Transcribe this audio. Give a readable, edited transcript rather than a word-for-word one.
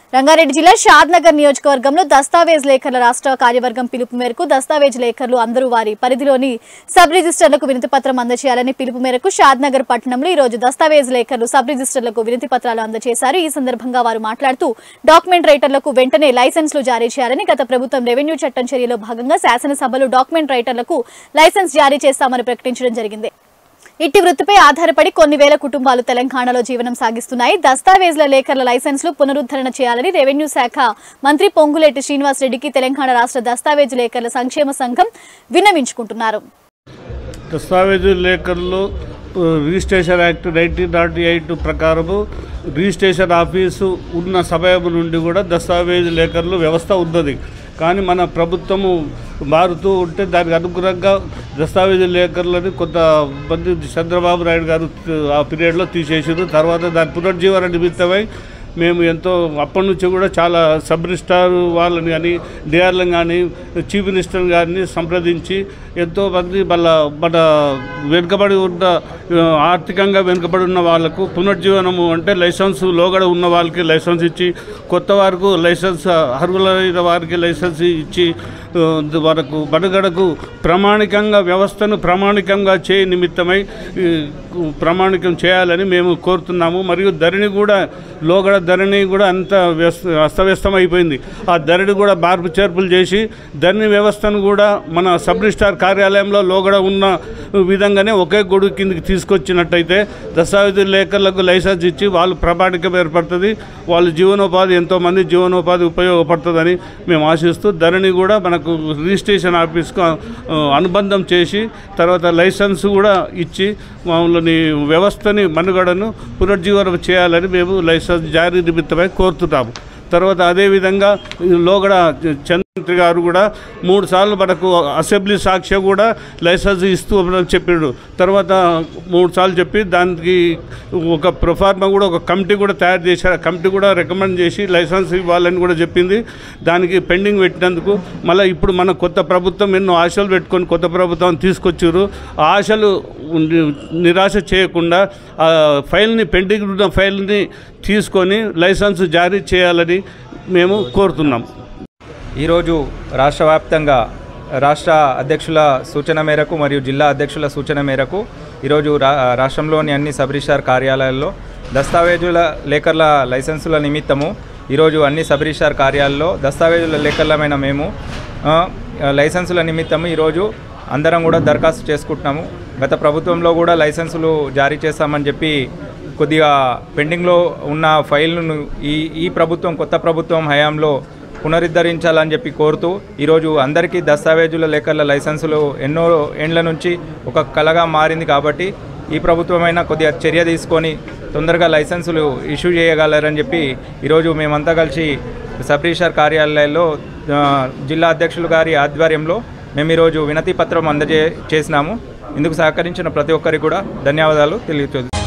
రంగారెడ్డి జిల్లా షాద్నగర్ నియోజకవర్గంలో దస్తావేజ్ లేఖర్ల రాష్ట్ర కార్యవర్గం పిలుపు మేరకు దస్తావేజ్ లేఖర్లు అందరూ వారి పరిధిలోని సబ్ రిజిస్టర్లకు వినతి పత్రం అందజేయాలని పిలుపు మేరకు షాద్నగర్ పట్టణంలో ఈ రోజు దస్తావేజ్ లేఖర్లు సబ్ రిజిస్టర్లకు వినతి పత్రాలు అందజేశారు। ఈ సందర్భంగా వారు మాట్లాడుతూ డాక్యుమెంట్ రైటర్లకు వెంటనే లైసెన్సులు జారీ చేయాలని గత ప్రభుత్వం రెవెన్యూ చట్టం చర్యలో భాగంగా శాసనసభలో డాక్యుమెంట్ రైటర్లకు లైసెన్స్ జారీ చేస్తామని ప్రకటించడం జరిగింది। ఇట్టి వృత్తిపై ఆధారపడి కొన్ని వేల కుటుంబాలు తెలంగాణలో జీవనం సాగిస్తున్నాయి। దస్తావేజ్ల లేఖర్ల లైసెన్సులు పునరుద్ధరణ చేయాలని రెవెన్యూ శాఖ మంత్రి పొంగులేటి శ్రీనివాస్ రెడ్డికి తెలంగాణ రాష్ట్ర దస్తావేజ్ లేఖర్ల సంక్షేమ సంఘం విన్నవించుకుంటున్నారు। దస్తావేజ్ లేఖర్లు రిజిస్ట్రేషన్ యాక్ట్ 1908 ప్రకారము రిజిస్ట్రేషన్ ఆఫీసు ఉన్న సమయం నుండి కూడా దస్తావేజ్ లేఖర్లు వ్యవస్థ ఉన్నది। కానీ మన ప్రభుత్వము మారుతూ ఉంటే దానికి అనుగుణంగా దస్తావేజ్ లేఖర్లని కొంతమంది చంద్రబాబు నాయుడు గారు ఆ పీరియడ్లో తీసేసారు। తర్వాత దాని పునర్జీవన నిమిత్తమై మేము ఎంతో అప్పటి నుంచి కూడా చాలా సబ్ రిజిస్ట్రార్ వాళ్ళని కానీ డిఆర్లను కానీ చీఫ్ మినిస్టర్ గారిని సంప్రదించి ఎంతోమంది మన వెనుకబడి ఉన్న ఆర్థికంగా వెనుకబడి ఉన్న వాళ్ళకు పునర్జీవనము అంటే లైసెన్స్ లోగడ ఉన్న వాళ్ళకి లైసెన్స్ ఇచ్చి కొత్త వారికి లైసెన్స్ అర్హులైన వారికి లైసెన్స్ ఇచ్చి మనకు మనుగడకు ప్రామాణికంగా వ్యవస్థను ప్రామాణికంగా చేయ నిమిత్తమై ప్రామాణికం చేయాలని మేము కోరుతున్నాము। మరియు ధరణి కూడా లోగడ ధరణి కూడా అంత అస్తవ్యస్తం అయిపోయింది। ఆ ధరణి కూడా మార్పు చేర్పులు చేసి ధరణి వ్యవస్థను కూడా మన సబ్ రిజిస్ట్రార్ కార్యాలయంలో లోగడ ఉన్న విధంగానే ఒకే గొడుగు కిందకి తీసుకొచ్చినట్టయితే దస్తావేజ్ లేఖర్లకు లైసెన్స్ ఇచ్చి వాళ్ళు ప్రామాణికం ఏర్పడుతుంది, వాళ్ళ జీవనోపాధి ఎంతోమంది జీవనోపాధి ఉపయోగపడుతుందని మేము ఆశిస్తూ ధరణి కూడా మనకు రిజిస్ట్రేషన్ ఆఫీస్కు అనుబంధం చేసి తర్వాత లైసెన్స్ కూడా ఇచ్చి మమ్మల్ని వ్యవస్థని మనుగడను పునర్జీవనం చేయాలని మేము లైసెన్స్ జారీ నిమిత్తమై కోరుతున్నాము। తర్వాత అదేవిధంగా లోగడ చంద్రమంత్రి గారు కూడా 3 సార్లు మనకు అసెంబ్లీ సాక్ష్య కూడా లైసెన్స్ ఇస్తూ చెప్పాడు। తర్వాత 3 సార్లు చెప్పి దానికి ఒక ప్రొఫార్మా కూడా ఒక కమిటీ కూడా తయారు చేశారు। ఆ కమిటీ కూడా రికమెండ్ చేసి లైసెన్స్ ఇవ్వాలని కూడా చెప్పింది। దానికి పెండింగ్ పెట్టినందుకు మళ్ళీ ఇప్పుడు మన కొత్త ప్రభుత్వం ఎన్నో ఆశలు పెట్టుకొని కొత్త ప్రభుత్వం తీసుకొచ్చారు। ఆ ఆశలు నిరాశ చేయకుండా ఆ ఫైల్ని పెండింగ్ ఉన్న ఫైల్ని తీసుకొని లైసెన్స్ జారీ చేయాలని మేము కోరుతున్నాం। ఈరోజు రాష్ట్ర వ్యాప్తంగా రాష్ట్ర అధ్యక్షుల సూచన మేరకు మరియు జిల్లా అధ్యక్షుల సూచన మేరకు ఈరోజు రాష్ట్రంలోని అన్ని సబ్ రిజిస్ట్రార్ కార్యాలయాల్లో దస్తావేజుల లేఖర్ల లైసెన్సుల నిమిత్తము ఈరోజు అన్ని సబ్ రిజిస్ట్రార్ కార్యాలయాల్లో దస్తావేజుల లేఖర్లమైన మేము లైసెన్సుల నిమిత్తము ఈరోజు అందరం కూడా దరఖాస్తు చేసుకుంటున్నాము। గత ప్రభుత్వంలో కూడా లైసెన్సులు జారీ చేస్తామని చెప్పి కొద్దిగా పెండింగ్లో ఉన్న ఫైల్ను ఈ ప్రభుత్వం కొత్త ప్రభుత్వం హయాంలో పునరుద్ధరించాలని చెప్పి కోరుతూ ఈరోజు అందరికీ దస్తావేజుల లేఖర్ల లైసెన్సులు ఎన్నో ఏండ్ల నుంచి ఒక కళగా మారింది కాబట్టి ఈ ప్రభుత్వమైనా కొద్దిగా చర్య తీసుకొని తొందరగా లైసెన్సులు ఇష్యూ చేయగలరని చెప్పి ఈరోజు మేమంతా కలిసి సబ్ రిజిస్ట్రార్ కార్యాలయాల్లో జిల్లా అధ్యక్షులు గారి ఆధ్వర్యంలో మేము ఈరోజు వినతి పత్రం చేసినాము। ఇందుకు సహకరించిన ప్రతి ఒక్కరికి కూడా ధన్యవాదాలు తెలియజేస్తున్నాము।